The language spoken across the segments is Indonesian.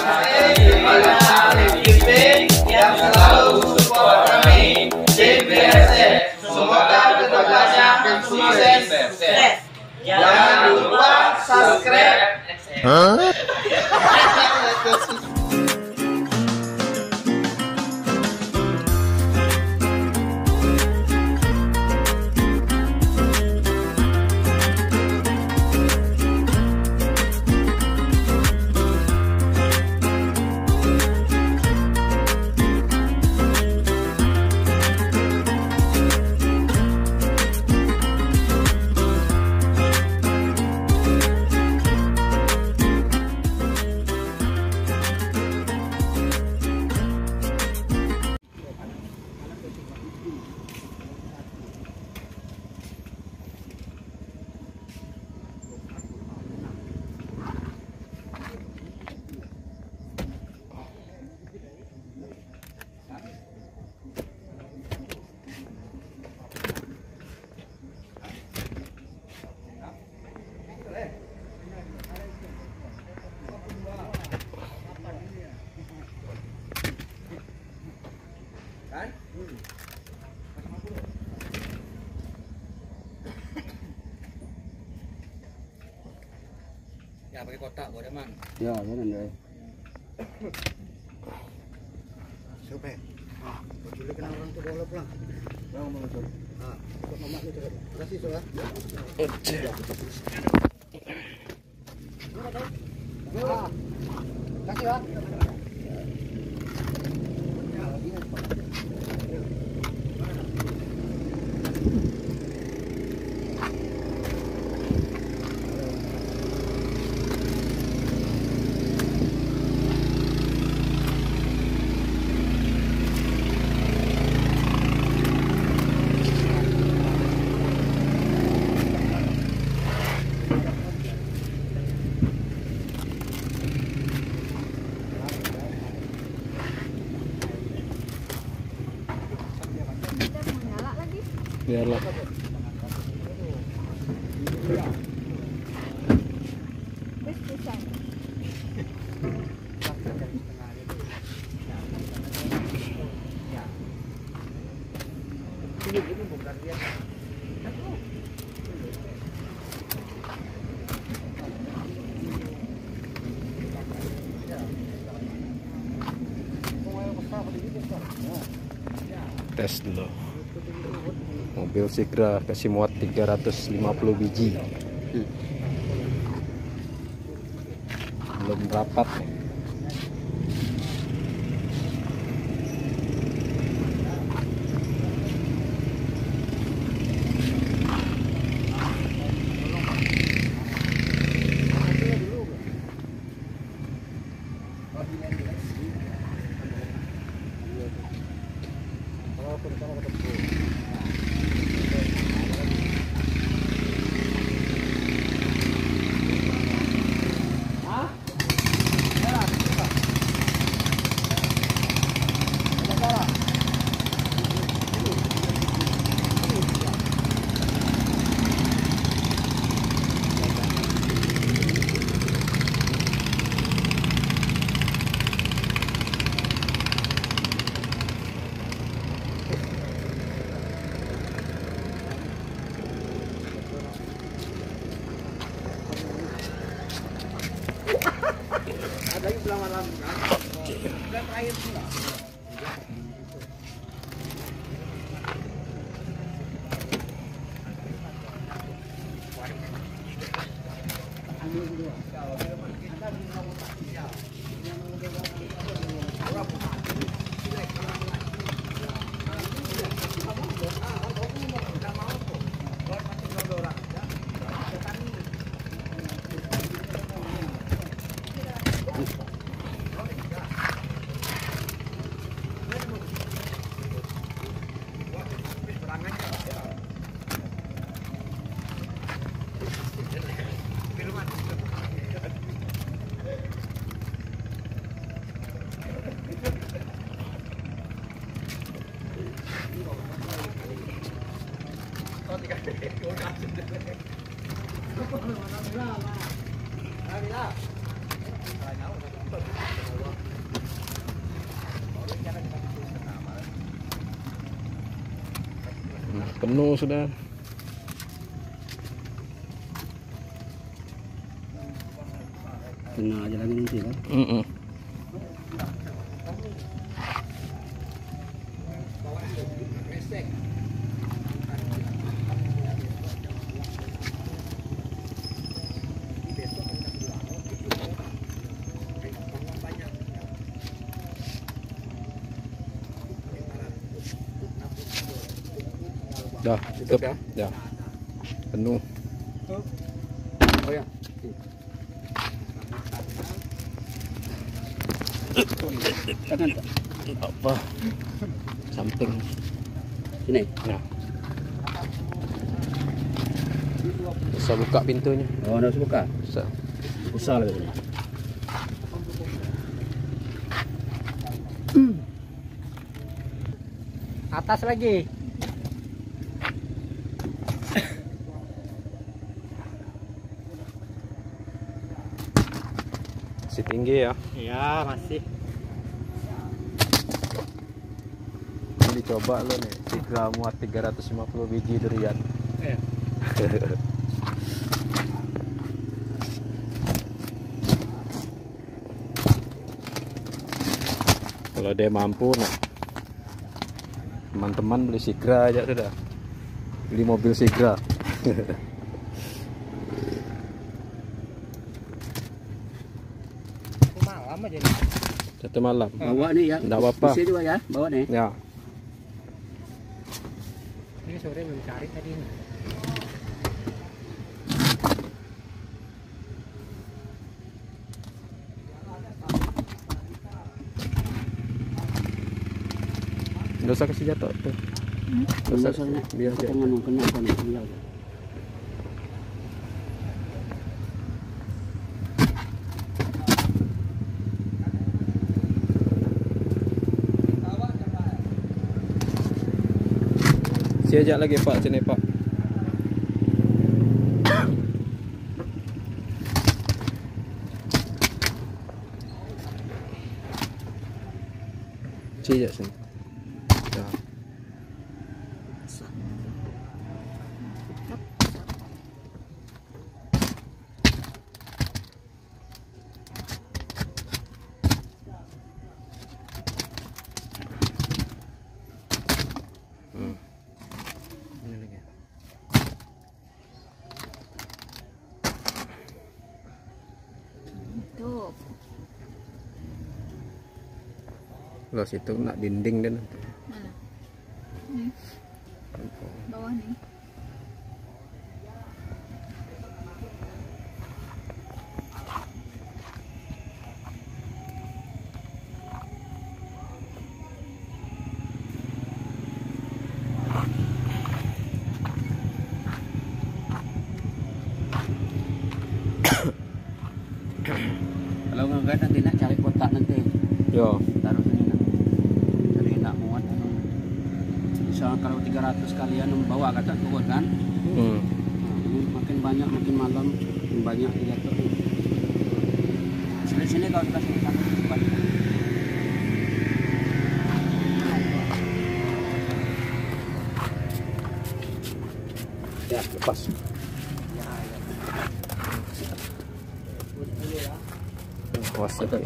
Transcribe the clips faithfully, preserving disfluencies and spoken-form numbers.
terima kasih T V yang selalu support kami. T V S S, semoga kedepannya sukses. Jangan lupa subscribe. Ya pakai kotak boleh man. Ya, jangan deh. Siapa? Ah, boleh kena orang tu bola pulang. Yang mana tu? Ah, ikut mama ni tu. Kasih so ya. Kasih ya. Biarlah. Tes dulu. Mobil Sigra kasih muat tiga ratus lima puluh biji. Hmm. Belum rapat. Ada lagi belang malam. Bulan terakhir pula. Alhamdulillah. Alhamdulillah. Penuh sudah. Kena aja lagi nanti kan. Mm -mm. Dah, tutup ya. Dah. Penuh. Oh ya. Tangan tak? Apa? Samping. Sini. Nah. Bisa buka pintunya. Oh, dah buka. Bisa. Besar lagi. Atas lagi. Masih tinggi ya. Ya, masih. Ini coba lo nih, Sigra muat tiga ratus lima puluh biji durian. Eh. Kalau dia mampu, nah teman-teman beli Sigra aja sudah. Beli mobil Sigra. Malam aja nih. Satu malam. Bawa nih ya. Nggak apa-apa. Bisa juga ya, bawa nih. Ya. Ini sore belum cari tadi nih. Nggak usah kasih jatuh tuh. Hmm? Nggak usah, biar aja. Kena kena kena kena. Si ajak lagi Pak, sini Pak. Si ajak sini. Ya. Hmm. Ini lagi. Tuh. Loh situ nak dinding dia nanti. Mana? Nih. Bawah nih. Kalau enggak nanti nak cari kotak nanti. Yo. Taruh sini nak. Jadi nak muat. Misal kalau tiga ratus kalian membawa kata turun kan. Hmm. Nah, ini makin banyak makin malam makin banyak jatuh. Sini sini kau kasih satu cepat. Ya, lepas. Awas ini.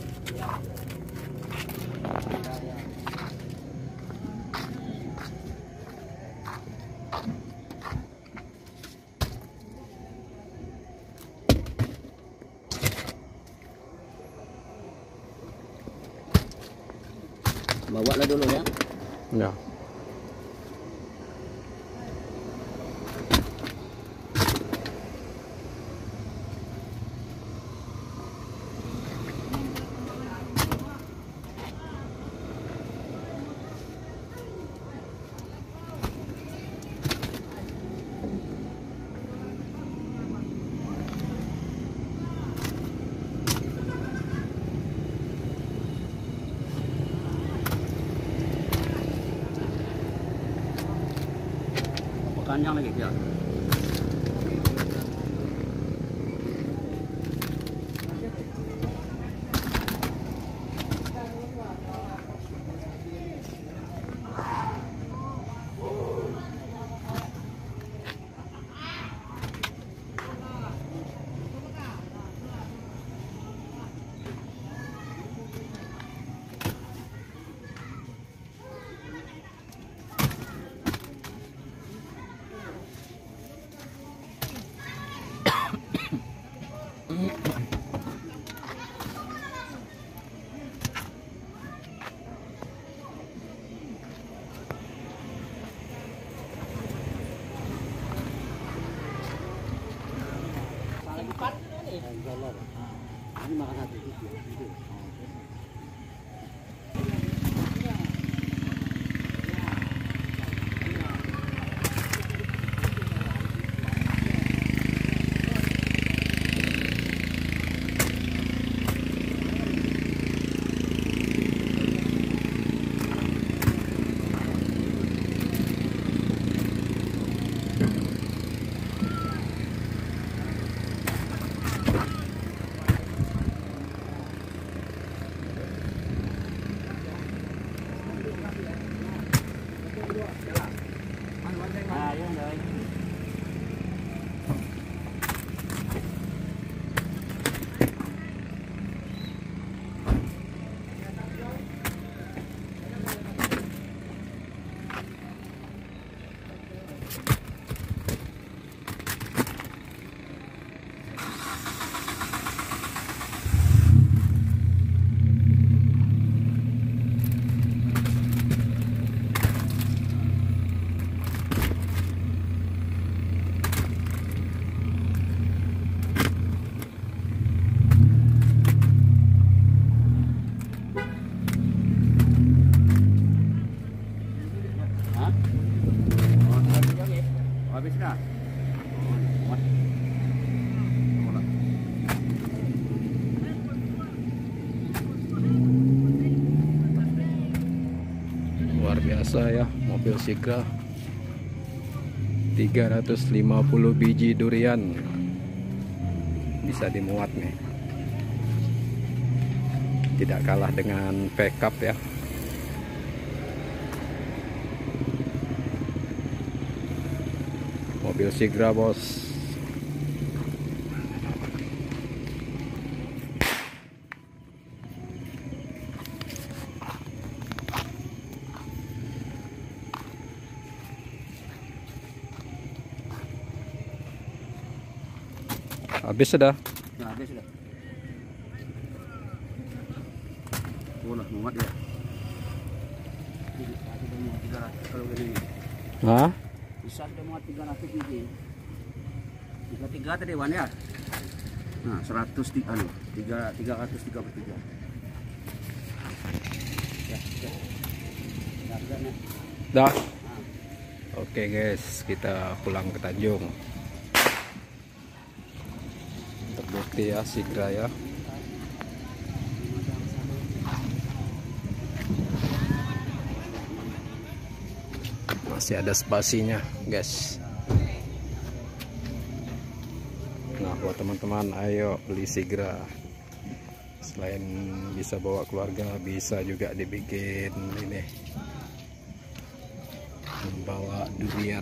Bawa lah dulu ya. Ya. Panjang lagi ya. Ini makan satu itu. Itu. Ah, yun dahil. Habis dah. Luar biasa ya mobil Sigra. tiga ratus lima puluh biji durian bisa dimuat nih. Tidak kalah dengan pickup ya. Mobil Sigra bos. Habis sudah. Nah, habis sudah. Bola muat dia. Bisa sudah muat tiga ratus kalau gini. Hah? Bisa sudah muat tiga ratus biji. tiga puluh tiga tadi Wan ya. Nah, seratus tiga anu, tiga tiga ratus tiga puluh tiga. Ya, ya. Dah, dah, dah. Dah. Nah. Oke guys, kita pulang ke Tanjung. Terbukti ya Sigra ya. Masih ada spasinya guys. Nah buat teman-teman ayo beli Sigra. Selain bisa bawa keluarga, bisa juga dibikin ini, membawa durian.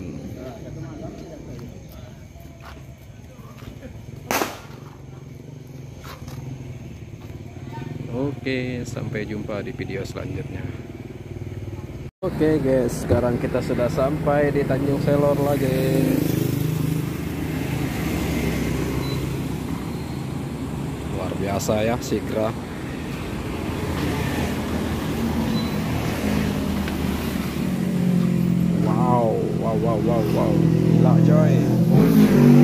Oke, sampai jumpa di video selanjutnya. Oke guys, sekarang kita sudah sampai di Tanjung Selor lagi. Luar biasa ya Sigra. Wow, wow, wow, wow, wow. Gila coy.